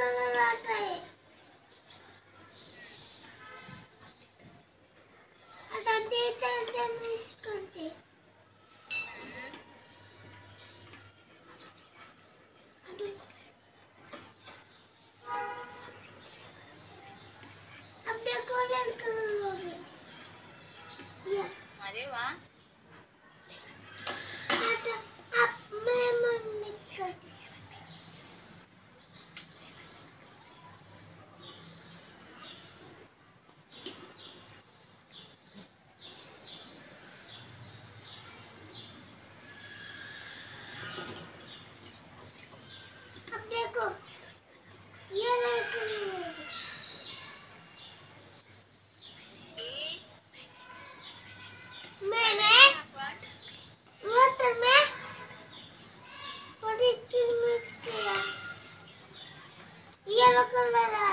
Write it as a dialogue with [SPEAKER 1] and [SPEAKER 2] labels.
[SPEAKER 1] Colour आता है। आता देता मिस करते। अब देखो रेड कलर हो गया।
[SPEAKER 2] अरे वाह।
[SPEAKER 1] अब मैं मिक्स करती। अब देखो ये रेड कलर हो गया। मैंने वाटर में थोड़ी चीज मिक्स किया। Yellow colour